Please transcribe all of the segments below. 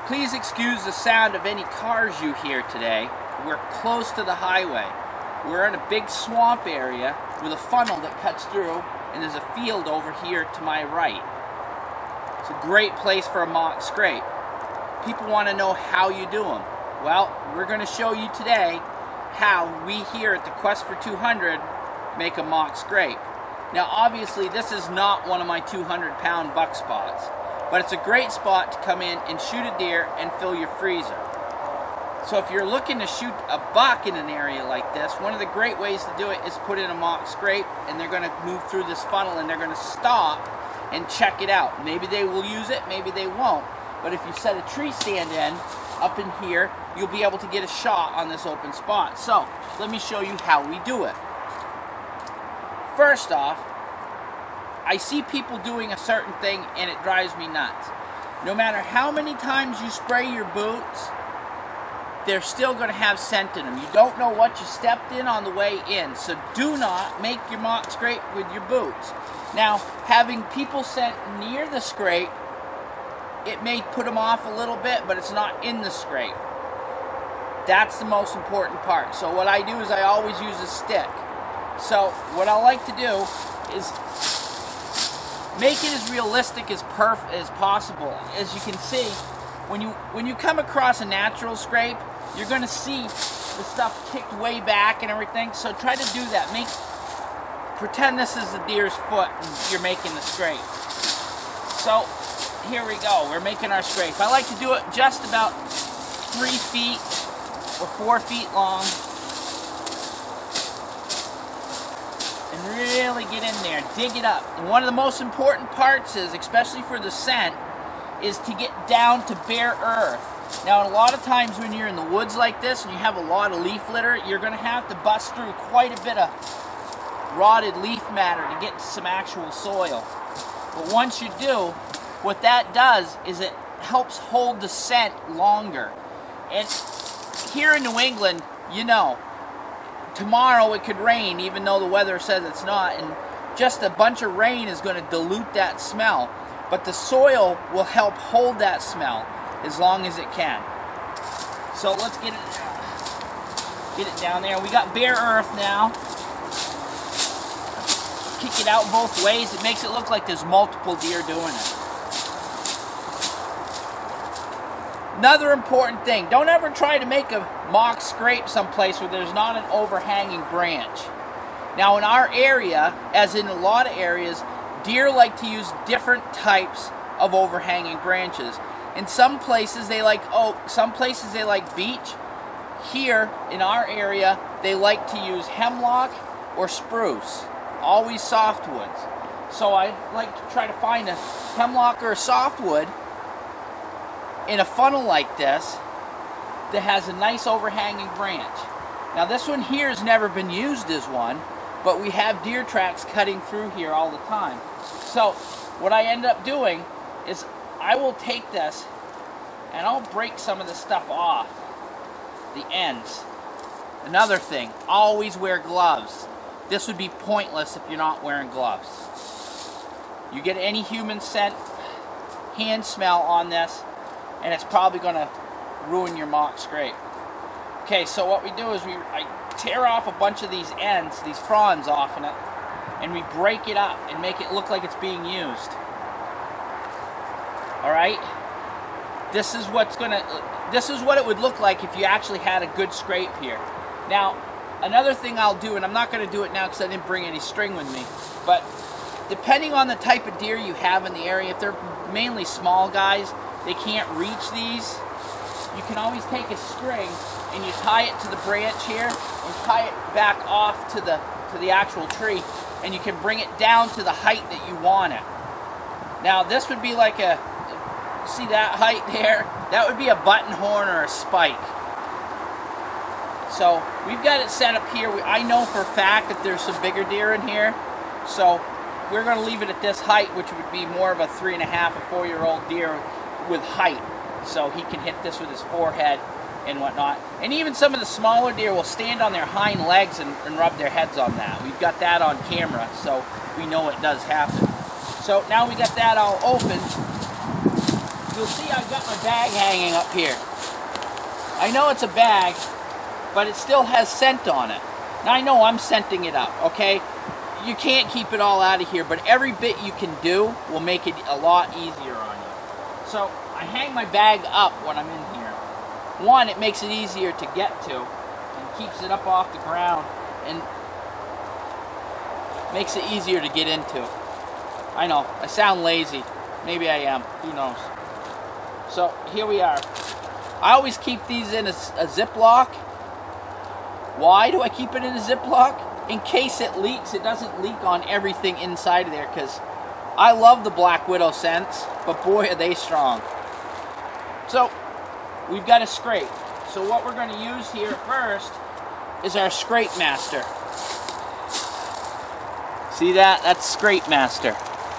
Please excuse the sound of any cars you hear today. We're close to the highway. We're in a big swamp area with a funnel that cuts through, and there's a field over here to my right. It's a great place for a mock scrape. People want to know how you do them. Well, we're going to show you today how we here at the Quest for 200 make a mock scrape. Now obviously this is not one of my 200-pound buck spots, but it's a great spot to come in and shoot a deer and fill your freezer. So if you're looking to shoot a buck in an area like this, one of the great ways to do it is put in a mock scrape, and they're going to move through this funnel and they're going to stop and check it out. Maybe they will use it, maybe they won't. But if you set a tree stand in up in here, you'll be able to get a shot on this open spot. So let me show you how we do it. First off, I see people doing a certain thing and it drives me nuts. No matter how many times you spray your boots, they're still going to have scent in them. You don't know what you stepped in on the way in, so do not make your mock scrape with your boots. Now, having people scent near the scrape, it may put them off a little bit, but it's not in the scrape. That's the most important part. So what I do is I always use a stick. So what I like to do is make it as realistic as possible. As you can see, when you come across a natural scrape, you're going to see the stuff kicked way back and everything. So try to do that. Pretend this is the deer's foot and you're making the scrape. So here we go. We're making our scrape. I like to do it just about 3 feet or 4 feet long. And really get in there, dig it up. And one of the most important parts is, especially for the scent, is to get down to bare earth. Now a lot of times when you're in the woods like this and you have a lot of leaf litter, you're going to have to bust through quite a bit of rotted leaf matter to get to some actual soil. But once you do, what that does is it helps hold the scent longer. And here in New England, you know, tomorrow it could rain even though the weather says it's not, and just a bunch of rain is going to dilute that smell. But the soil will help hold that smell as long as it can. So let's get it down there. We got bare earth now. Kick it out both ways. It makes it look like there's multiple deer doing it. Another important thing, don't ever try to make a mock scrape someplace where there's not an overhanging branch. Now in our area, as in a lot of areas, deer like to use different types of overhanging branches. In some places they like oak, some places they like beech. Here in our area, they like to use hemlock or spruce, always softwoods. So I like to try to find a hemlock or a softwood in a funnel like this that has a nice overhanging branch. Now this one here has never been used as one, but we have deer tracks cutting through here all the time. So what I end up doing is I will take this and I'll break some of the stuff off the ends. Another thing, always wear gloves. This would be pointless if you're not wearing gloves. You get any human scent, hand smell on this, and it's probably going to ruin your mock scrape. Okay, so what we do is I tear off a bunch of these ends, these fronds off in it, and we break it up and make it look like it's being used. Alright? This is what it would look like if you actually had a good scrape here. Now, another thing I'll do, and I'm not going to do it now because I didn't bring any string with me, but depending on the type of deer you have in the area, if they're mainly small guys, they can't reach these, you can always take a string and you tie it to the branch here and tie it back off to the actual tree, and you can bring it down to the height that you want it. Now this would be like a, see that height there? That would be a button horn or a spike. So we've got it set up here. I know for a fact that there's some bigger deer in here, so we're going to leave it at this height, which would be more of a 3.5 or 4-year-old deer with height, so he can hit this with his forehead and whatnot. And even some of the smaller deer will stand on their hind legs and rub their heads on that. We've got that on camera, so we know it does happen. So now we got that all open. you'll see I've got my bag hanging up here. I know it's a bag, but it still has scent on it. Now I know I'm scenting it up, okay? You can't keep it all out of here, but every bit you can do will make it a lot easier on you. So I hang my bag up when I'm in here. One, it makes it easier to get to and keeps it up off the ground and makes it easier to get into. I know, I sound lazy. Maybe I am, who knows. So here we are. I always keep these in a Ziploc. Why do I keep it in a Ziploc? In case it leaks, it doesn't leak on everything inside of there, because I love the Black Widow scents, but boy are they strong. So we've got a scrape. So what we're going to use here first is our Scrape Master. See that? That's Scrape Master.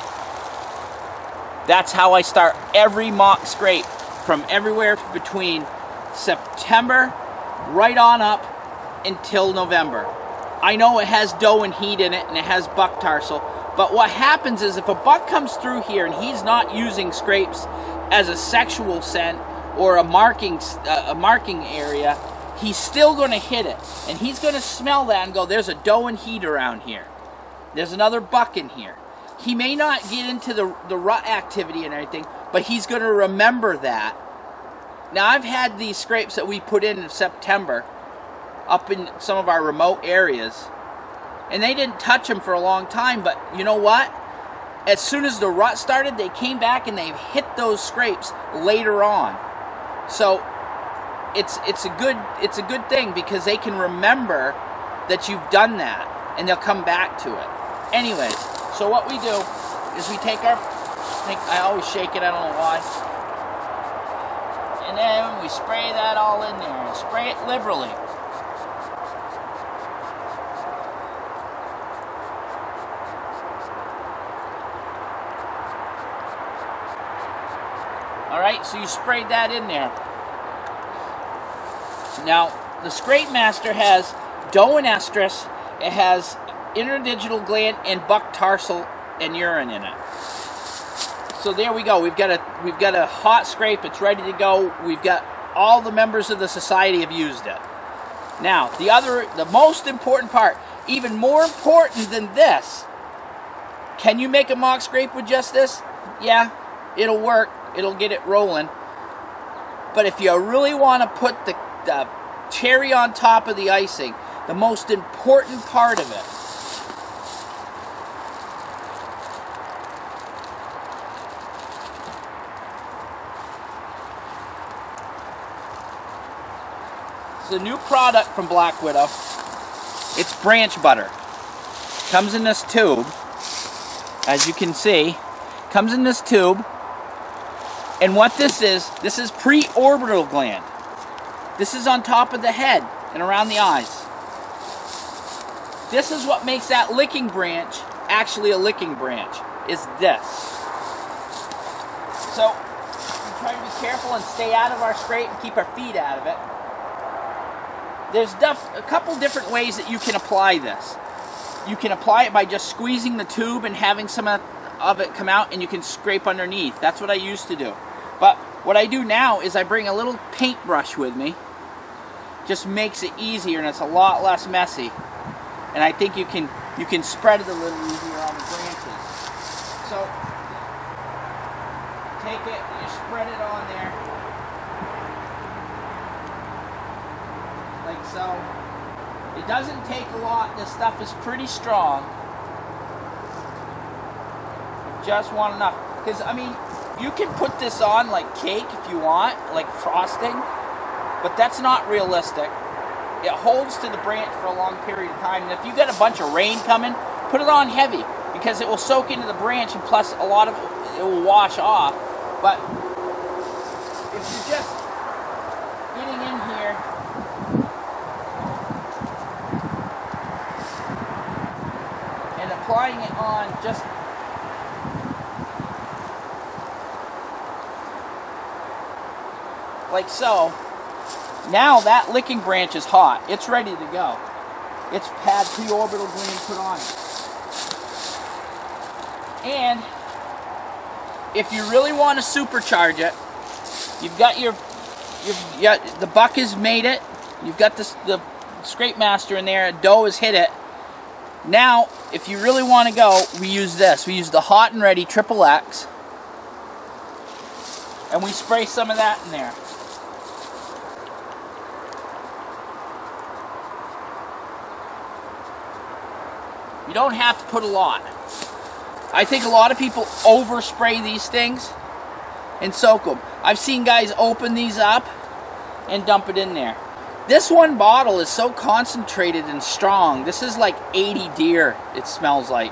That's how I start every mock scrape, from everywhere between September right on up until November. I know it has doe and heat in it and it has buck tarsal, but what happens is if a buck comes through here and he's not using scrapes as a sexual scent or a marking area, he's still going to hit it, and he's going to smell that and go, there's a doe and heat around here. There's another buck in here. He may not get into the rut activity and everything, but he's going to remember that. Now, I've had these scrapes that we put in September up in some of our remote areas, and they didn't touch them for a long time, but you know what? As soon as the rut started, they came back and they've hit those scrapes later on. So it's a good thing, because they can remember that you've done that, and they'll come back to it. Anyways, so what we do is we take our, I always shake it, I don't know why, and then we spray that all in there, and spray it liberally. Alright, so you sprayed that in there. Now, the Scrape Master has doe and estrus, it has interdigital gland and buck tarsal and urine in it. So there we go. We've got a hot scrape. It's ready to go. We've got all the members of the society have used it. Now, the most important part, even more important than this, can you make a mock scrape with just this? Yeah, it'll work. It'll get it rolling. But if you really want to put the cherry on top of the icing, the most important part of it, it's a new product from Black Widow. It's branch butter. Comes in this tube, as you can see. Comes in this tube. And what this is pre-orbital gland. This is on top of the head and around the eyes. This is what makes that licking branch actually a licking branch, is this. So, we try to be careful and stay out of our scrape and keep our feet out of it. There's a couple different ways that you can apply this. You can apply it by just squeezing the tube and having some of it come out, and you can scrape underneath. That's what I used to do. But what I do now is I bring a little paintbrush with me. Just makes it easier, and it's a lot less messy. And I think you can spread it a little easier on the branches. So take it, you spread it on there. Like so. It doesn't take a lot. This stuff is pretty strong. You just want enough. Because, I mean, you can put this on like cake if you want, like frosting, but that's not realistic. It holds to the branch for a long period of time, and if you get a bunch of rain coming, put it on heavy, because it will soak into the branch, and plus a lot of it will wash off. But if you're just getting in here, and applying it on just like so, now that licking branch is hot. It's ready to go. It's had pre-orbital gland put on it. And if you really want to supercharge it, You've got the buck has made it. You've got the scrape master in there. Doe has hit it. Now, if you really want to go, we use this. We use the Hot and Ready XXX, and we spray some of that in there. You don't have to put a lot. I think a lot of people overspray these things and soak them. I've seen guys open these up and dump it in there. This one bottle is so concentrated and strong. This is like 80 deer, it smells like.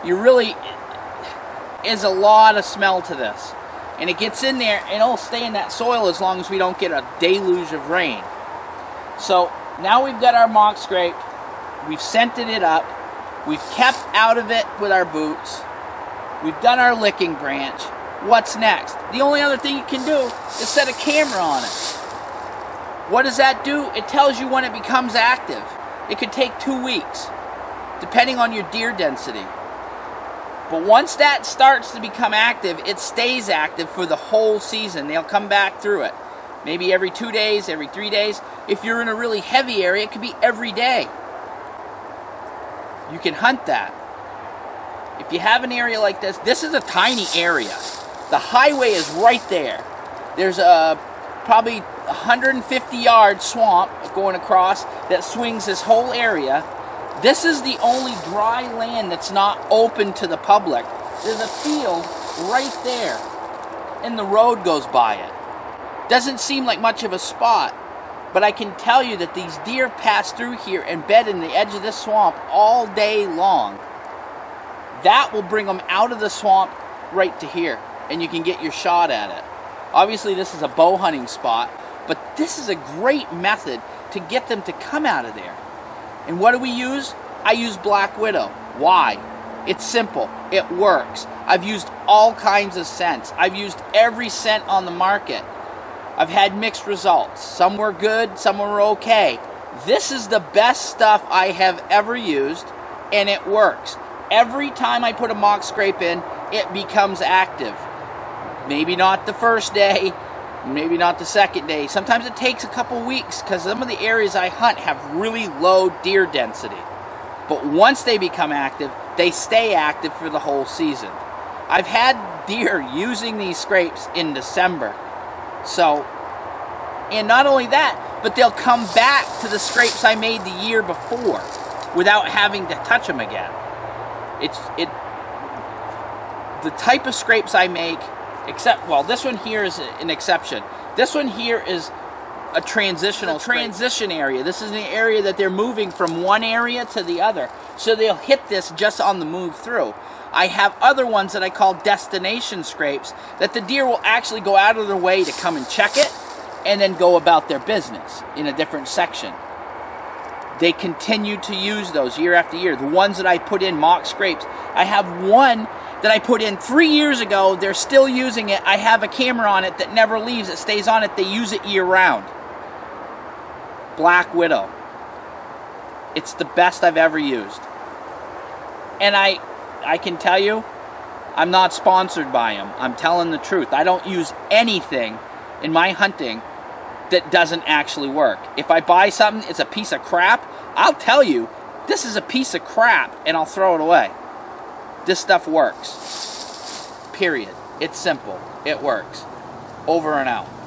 Is a lot of smell to this. And it gets in there and it'll stay in that soil as long as we don't get a deluge of rain. So now we've got our mock scrape. We've scented it up. We've kept out of it with our boots. We've done our licking branch. What's next? The only other thing you can do is set a camera on it. What does that do? It tells you when it becomes active. It could take 2 weeks, depending on your deer density. But once that starts to become active, it stays active for the whole season. They'll come back through it. Maybe every 2 days, every 3 days. If you're in a really heavy area, it could be every day. You can hunt that. If you have an area like this, this is a tiny area. The highway is right there. There's a probably 150-yard swamp going across that swings this whole area. This is the only dry land that's not open to the public. There's a field right there, and the road goes by it. Doesn't seem like much of a spot, but I can tell you that these deer pass through here and bed in the edge of this swamp all day long. That will bring them out of the swamp right to here, and you can get your shot at it. Obviously, this is a bow hunting spot, but this is a great method to get them to come out of there. And what do we use? I use Black Widow. Why? It's simple. It works. I've used all kinds of scents. I've used every scent on the market. I've had mixed results. Some were good, some were okay. This is the best stuff I have ever used, and it works. Every time I put a mock scrape in, it becomes active. Maybe not the first day, maybe not the second day. Sometimes it takes a couple weeks because some of the areas I hunt have really low deer density. But once they become active, they stay active for the whole season. I've had deer using these scrapes in December. So, and not only that, but they'll come back to the scrapes I made the year before without having to touch them again. The type of scrapes I make, except, well, this one here is an exception. This one here is a transition area. This is an area that they're moving from one area to the other. So they'll hit this just on the move through. I have other ones that I call destination scrapes that the deer will actually go out of their way to come and check it and then go about their business in a different section. They continue to use those year after year. The ones that I put in mock scrapes, I have one that I put in 3 years ago. They're still using it. I have a camera on it that never leaves. It stays on it. They use it year round. Black Widow. It's the best I've ever used. And I can tell you, I'm not sponsored by them. I'm telling the truth. I don't use anything in my hunting that doesn't actually work. If I buy something, it's a piece of crap, I'll tell you, this is a piece of crap, and I'll throw it away. This stuff works. Period. It's simple. It works. Over and out.